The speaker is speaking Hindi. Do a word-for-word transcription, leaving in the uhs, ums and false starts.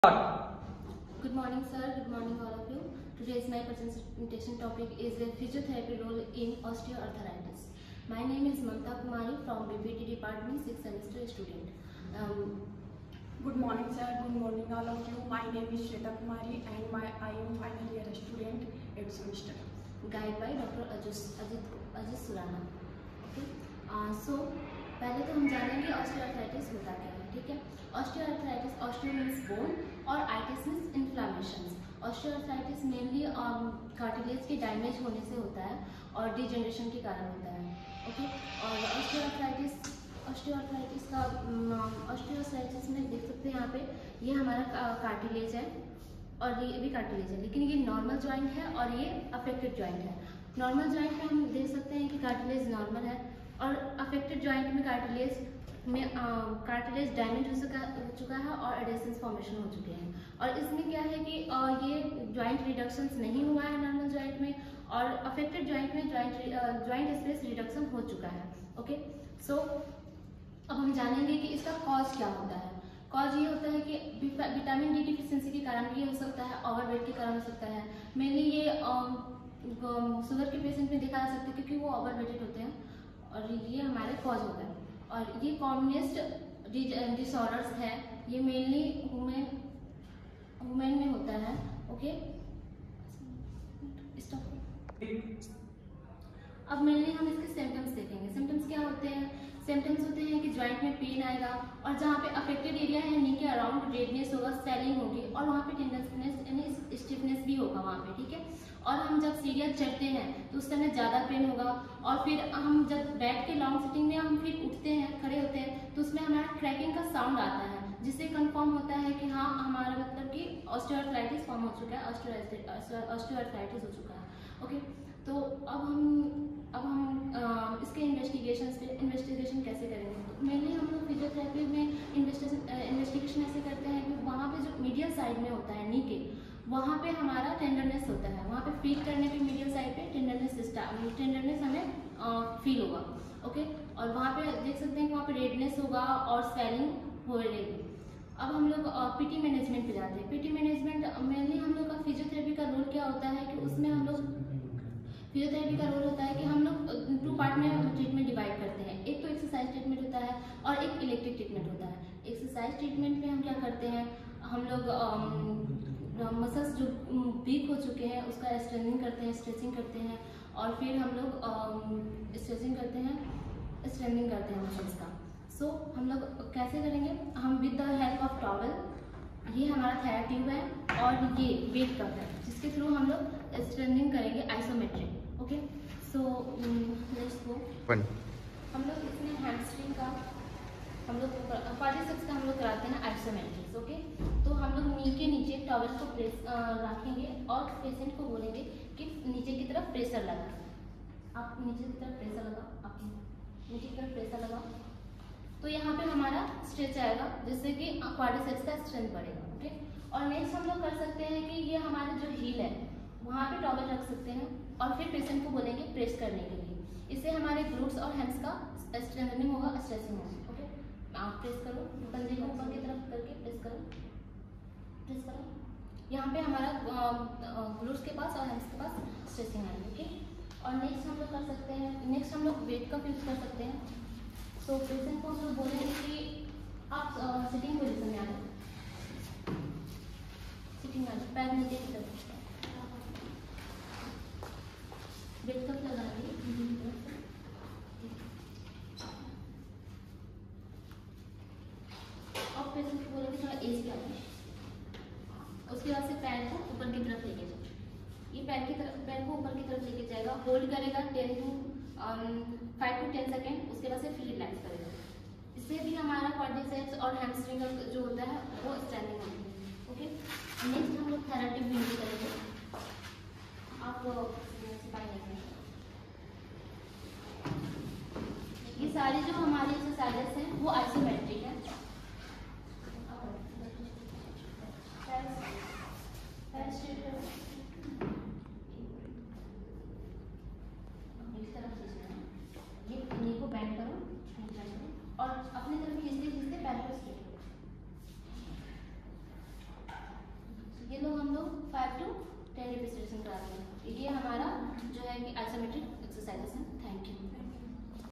Good morning, sir. Good morning, all of you. Today's my presentation topic is the physiotherapy role in osteoarthritis. My name is Mamta Kumari from B P T department, sixth semester student. Um, Good morning, sir. Good morning, all of you. My name is Shweta Kumari, and my I am final year student, eighth semester. Guided by Doctor Ajit Ajit Ajit Surana. Okay. Uh, so पहले तो हम जानेंगे ऑस्टियोआर्थराइटिस होता क्या है, ठीक है। ऑस्टियोआर्थराइटिस, ऑस्टियो मीन्स बोन और itis means inflammation. Osteoarthritis mainly cartilage के डैमेज होने से होता है और डिजेनरेशन के कारण होता है, ओके। और ऑस्टियोआर्थराइटिस ऑस्टियोआर्थराइटिस का ऑस्टियोआर्थराइटिस में देख सकते हैं यहाँ पे, ये हमारा कार्टिलेज है और ये भी कार्टिलेज है, लेकिन ये नॉर्मल जॉइंट है और ये अफेक्टेड जॉइंट है। नॉर्मल जॉइंट में हम देख सकते हैं कि कार्टिलेज नॉर्मल है और अफेक्टेड जॉइंट में कार्टिलेज में कार्टिलेज डैमेज हो चुका हो चुका है और एडेसेंस फॉर्मेशन हो चुके हैं। और इसमें क्या है कि आ, ये जॉइंट रिडक्शंस नहीं हुआ है नॉर्मल जॉइंट में, और अफेक्टेड जॉइंट में जॉइंट जॉइंट स्पेस रिडक्शन हो चुका है, ओके। सो अब हम जानेंगे कि इसका कॉज क्या होता है। कॉज ये होता है कि विटामिन डी डिफिशियंसी के कारण भी हो सकता है, ओवरवेट के कारण हो सकता है। मेनली ये शुगर के पेशेंट में देखा जा सकता है क्योंकि वो ओवरवेटेड होते हैं, और ये हमारे कॉज होता है। और ये कॉमनेस्ट डिसऑर्डर्स है, ये मेनली वुमेन वुमेन में होता है, ओके। अब मेनली हम इसके सिम्टम्स देखेंगे। सिम्टम्स क्या होते हैं? सिम्टम्स होते हैं कि जॉइंट में पेन आएगा और जहाँ पे अफेक्टेड एरिया है नी के अराउंड रेडनेस होगा, स्वेलिंग होगी और वहाँ पे टेंडरनेस यानी स्टिफनेस भी होगा वहाँ पे, ठीक है। और हम जब सीढ़ियाँ चढ़ते हैं तो उस समय ज़्यादा पेन होगा, और फिर हम जब बैठ के लॉन्ग सिटिंग में हम फिर उठते हैं, खड़े होते हैं, तो उसमें हमारा क्रैकिंग का साउंड आता है, जिससे कंफर्म होता है कि हाँ हमारा मतलब कि ऑस्टियोआर्थराइटिस फॉर्म हो चुका है, ऑस्टियोआर्थराइटिस हो चुका है, ओके। तो अब हम अब हम आ, इसके इन्वेस्टिगेशन पे इन्वेस्टिगेशन कैसे करेंगे? तो मेनली हम लोग फिजियोथेरेपी में इन्वेस्टिगेशन इन्वेस्टिगेशन ऐसे करते हैं कि वहाँ पे जो मीडियल साइड में होता है नी के, वहाँ पे हमारा टेंडरनेस होता है, वहाँ पे फील करने पे मीडियल साइड पे टेंडरनेस टेंडरनेस हमें फील होगा, ओके। और वहाँ पे देख सकते हैं कि वहाँ पे रेडनेस होगा और स्वेलिंग हो रहेगी। अब हम लोग पीटी मैनेजमेंट पे जाते हैं। पीटी मैनेजमेंट मेनली हम लोग का फिजियोथेरेपी का रोल क्या होता है कि उसमें हम लोग फिजियोथेरेपी का रोल होता है कि हम लोग टू पार्ट में ट्रीटमेंट डिवाइड करते हैं। एक तो एक्सरसाइज ट्रीटमेंट होता है और एक इलेक्ट्रिक ट्रीटमेंट होता है। एक्सरसाइज ट्रीटमेंट में हम क्या करते हैं, हम लोग मसल्स जो वीक हो चुके हैं उसका स्ट्रेचिंग करते हैं स्ट्रेचिंग करते हैं और फिर हम लोग स्ट्रेचिंग करते हैं स्ट्रेंथनिंग करते हैं मसल्स का। सो so, हम लोग कैसे करेंगे? हम with the help of towel, ये हमारा थेरा ट्यूब है और ये वेट कप है, जिसके थ्रू हम लोग स्ट्रेंथनिंग करेंगे isometric, okay. So let's go. हम लोग इसमें हैमस्ट्रिंग का हम लोग क्वाड्रिसेप्स का हम लोग कराते हैं आइसोमेट्रिक्स, ओके। तो हम लोग नी के नीचे टॉवल को प्रेस रखेंगे और पेशेंट को बोलेंगे कि नीचे की तरफ प्रेशर लगा। आप नीचे की तरफ प्रेशर लगाओ, आप नीचे की तरफ प्रेशर लगाओ, तो यहाँ पे हमारा स्ट्रेच आएगा, जिससे कि क्वाड्रिसेप्स का स्ट्रेंथ बढ़ेगा, ओके। और नेक्स्ट हम लोग कर सकते हैं कि ये हमारे जो हील है वहाँ पे टॉवल रख सकते हैं और फिर पेशेंट को बोलेंगे प्रेस करने के लिए। इससे हमारे ग्लूट्स और हैंड्स का स्ट्रेंथनिंग होगा, स्ट्रेचिंग होगा, ओके। आप प्रेस करो, कंधे को ऊपर की तरफ करके प्रेस करो प्रेस करो यहाँ पे हमारा ग्लूट्स के पास और हैंड्स के पास स्ट्रेचिंग आएगी, ओके। और नेक्स्ट हम लोग कर सकते हैं नेक्स्ट हम लोग वेट कप यूज कर सकते हैं। तो पेशेंट को हम लोग बोलेंगे कि आप सिटिंग पोजिशन में आ जाओ, सिटिंग आ जाओ, पैर नीचे की तरफ वेट कप लगाएंगे और पेशेंट को बोलेंगे थोड़ा एज पे आइए। उसके बाद से पैर को ऊपर की तरफ लेके जाओ, ये पैर की तरफ पैर को ऊपर की तरफ लेके जाएगा, होल्ड करेगा ten to five to ten second, उसके बाद से फिर रिलैक्स करेगा। इससे भी हमारा क्वाड्रिसेप्स और हैमस्ट्रिंग जो होता है वो स्ट्रेंथिंग होती है, ओके। नेक्स्ट हम लोग थेरा ट्यूब यूज करेंगे। आप ये सारी जो हमारी एक्सरसाइजेस हैं वो आइसोमेट्रिक है। ये नी को बैंड करो और अपने तरफ खींचते खींचते पैर को स्ट्रेट करो। रिप्रेजेंटेशन कराते हैं। ये हमारा जो है कि आइसोमेट्रिक एक्सरसाइजेस है। Thank you.